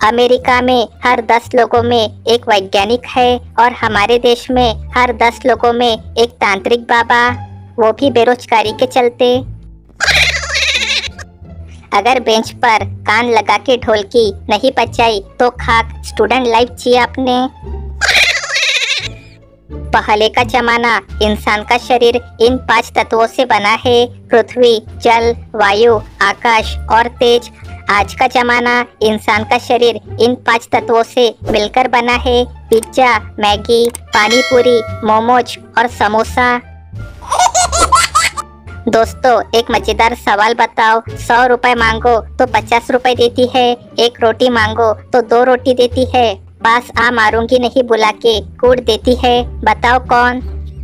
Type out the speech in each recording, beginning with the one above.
America में हर 10 लोगों में एक वैज्ञानिक है और हमारे देश में हर 10 लोगों में एक तांत्रिक बाबा, वो भी बेरोजगारी के चलते। अगर बेंच पर कान लगा के ढोलकी नहीं बजाई तो खाक स्टूडेंट लाइफ जिया आपने। पहले का जमाना इंसान का शरीर इन 5 तत्वों से बना है, पृथ्वी, जल, वायु, आकाश और तेज। आज का जमाना इंसान का शरीर इन 5 तत्वों से मिलकर बना है, पिज्जा, मैगी, पानी पूरी, मोमोज और समोसा। दोस्तों, एक मजेदार सवाल बताओ, 100 रुपए मांगो तो 50 रुपए देती है, एक रोटी मांगो तो 2 रोटी देती है, पास आ मारूंगी नहीं बुला के कूट देती है, बताओ कौन।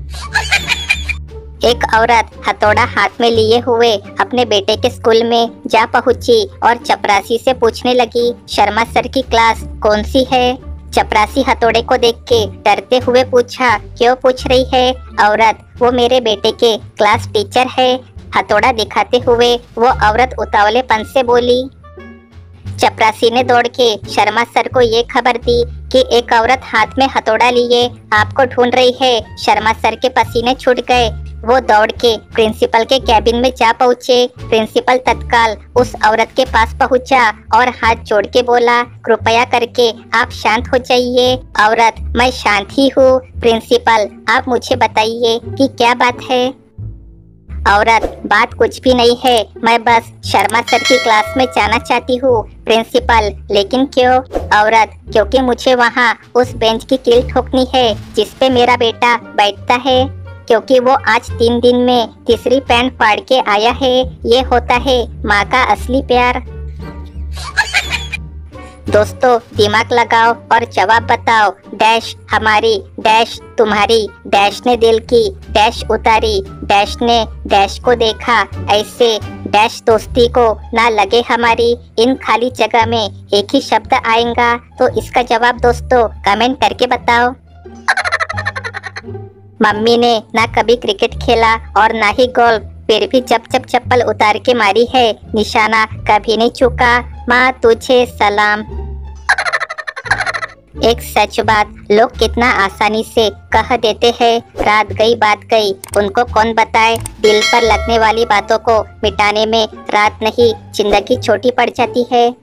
एक औरत हथौड़ा हाथ में लिए हुए अपने बेटे के स्कूल में जा पहुंची और चपरासी से पूछने लगी, शर्मा सर की क्लास कौन सी है। चपरासी हथौड़े को देख के डरते हुए पूछा, क्यों पूछ रही है औरत, वो मेरे बेटे के क्लास टीचर है। हथौड़ा दिखाते हुए वो औरत उतावलेपन से बोली। चपरासी ने दौड़ के शर्मा सर को ये खबर दी कि एक औरत हाथ में हथौड़ा लिए आपको ढूंढ रही है। शर्मा सर के पसीने छूट गए, वो दौड़ के प्रिंसिपल के कैबिन में जा पहुँचे। प्रिंसिपल तत्काल उस औरत के पास पहुँचा और हाथ जोड़ के बोला, कृपया करके आप शांत हो जाइए। औरत, मैं शांत ही हूँ। प्रिंसिपल, आप मुझे बताइए कि क्या बात है। औरत, बात कुछ भी नहीं है, मैं बस शर्मा सर की क्लास में जाना चाहती हूँ। प्रिंसिपल, लेकिन क्यों। औरत, क्योंकि मुझे वहाँ उस बेंच की कील ठोकनी है जिस पे मेरा बेटा बैठता है, क्योंकि वो आज 3 दिन में तीसरी पैंट फाड़ के आया है। ये होता है माँ का असली प्यार। दोस्तों, दिमाग लगाओ और जवाब बताओ। डैश हमारी, डैश तुम्हारी, डैश ने दिल की डैश उतारी, डैश ने डैश को देखा ऐसे, डैश दोस्ती को ना लगे हमारी। इन खाली जगह में एक ही शब्द आएगा, तो इसका जवाब दोस्तों कमेंट करके बताओ। मम्मी ने ना कभी क्रिकेट खेला और ना ही गोल्फ, फिर भी जब जब चप्पल उतार के मारी है, निशाना कभी नहीं चूका। माँ तुझे सलाम। एक सच बात लोग कितना आसानी से कह देते हैं, रात गई बात गई, उनको कौन बताए। दिल पर लगने वाली बातों को मिटाने में रात नहीं, जिंदगी छोटी पड़ जाती है।